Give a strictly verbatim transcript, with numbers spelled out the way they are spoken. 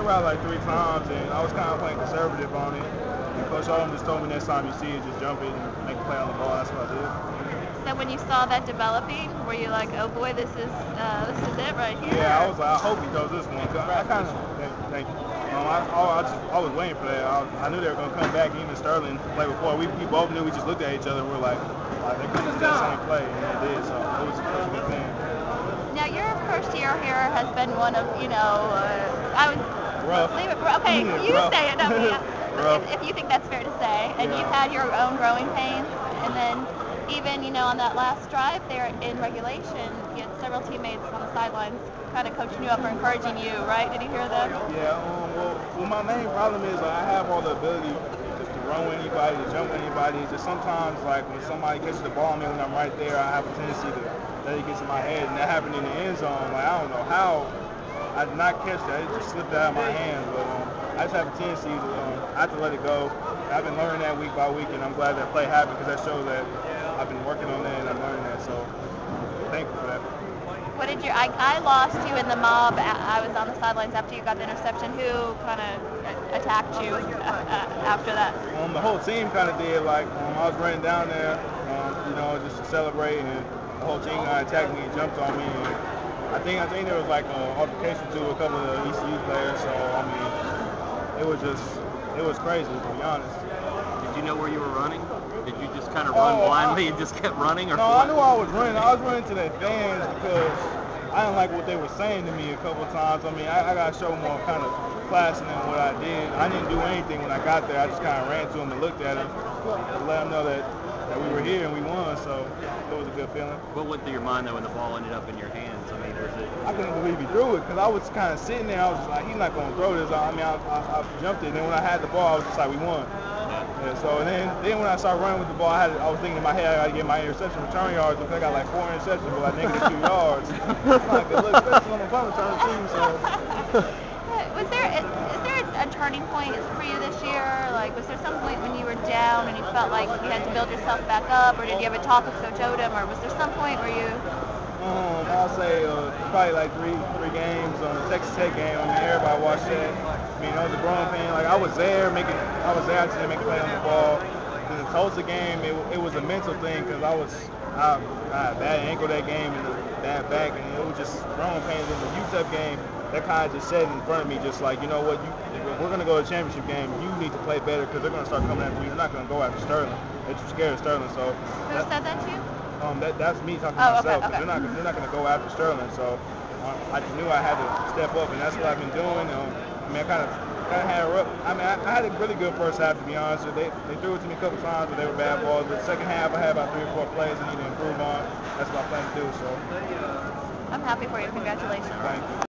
probably like three times, and I was kind of playing conservative on it. And Coach Odom just told me next time you see it, just jump it and make a play on the ball. That's what I did. So when you saw that developing, were you like, oh boy, this is uh, this is it right here? Yeah, I was like, I hope he throws this one. Cause I kind of, thank, thank you. Um, I, I, I, just, I was waiting for that. I, I knew they were going to come back. Even Sterling played before. We, we both knew. We just looked at each other. and We were like, like they're going to do that same play, and they did. So it was, it was a good thing. Now your first year here has been one of, you know, uh, I would rough. leave it. Okay, you rough. say it. No, yeah. Rough. If, if you think that's fair to say, and Yeah. you've had your own growing pains, and then even, you know, on that last drive there in regulation, you had several teammates on the sidelines kind of coaching you up or encouraging you, right? Did you hear that? Yeah. Um, well, well, my main problem is like, I have all the ability just to run with anybody, to jump with anybody. Just sometimes, like when somebody catches the ball on me when I'm right there, I have a tendency to let it get to my head, and that happened in the end zone. Like I don't know how I did not catch that; it just slipped out of my hand. But um, I just have a tendency to um, I have to let it go. I've been learning that week by week, and I'm glad that play happened because that shows that I've been working on that and I'm learning that. So thank you for that. What did you? I, I lost you in the mob. I was on the sidelines after you got the interception. Who kind of attacked you uh, after that? Um, the whole team kind of did. Like um, I was running down there, um, you know, just to celebrate, and the whole team kind of attacked me and jumped on me. And I think I think there was like an altercation to a couple of the E C U players. So I mean, it was just it was crazy to be honest. Did you know where you were running? Did you just kind of run Oh, blindly I, and just kept running? Or no, what? I knew I was running. I was running to the fans because I didn't like what they were saying to me a couple of times. I mean, I, I got to show more kind of class in what I did. I didn't do anything when I got there. I just kind of ran to them and looked at them to let them know that, that we were here and we won. So it was a good feeling. What went through your mind though when the ball ended up in your hands? I mean, was it? I couldn't believe he threw it because I was kind of sitting there. I was just like, he's not going to throw this. I mean, I, I, I jumped it. And then when I had the ball, I was just like, we won. Yeah, so then, then when I started running with the ball, I had I was thinking in my head I got to get my interception return yards because I got like four interceptions, but like negative two yards. It's not good look, especially on the punt return team. So. Was there is there a turning point for you this year? Like, was there some point when you were down and you felt like you had to build yourself back up, or did you have a talk with Coach Odom, or was there some point where you? Um, I'll say uh, probably like three three games on the Texas Tech game. I mean, everybody watched that. I mean, that was a growing pain. Like I was there making, I was there I just didn't make a play on the ball. In the Tulsa game, it, it was a mental thing because I was I, I had a bad ankle that game and a bad back, and it was just growing pains. In the U T E P game, that kind of just said in front of me, just like, you know what, you if we're gonna go to a championship game, you need to play better because they're gonna start coming after you. You're not gonna go after Sterling. They're too scared of Sterling. So Who that, said that to you? Um, that, that's me talking oh, to myself. Okay, okay. They're not they're not gonna go after Sterling. So uh, I knew I had to step up, and that's what I've been doing. Um, I mean, I kind of. Kind of had a rough, I mean, I, I had a really good first half, to be honest. They they threw it to me a couple times, but they were bad balls. The second half, I had about three or four plays I need to improve on. That's what I plan to do. So I'm happy for you. Congratulations. Thank you.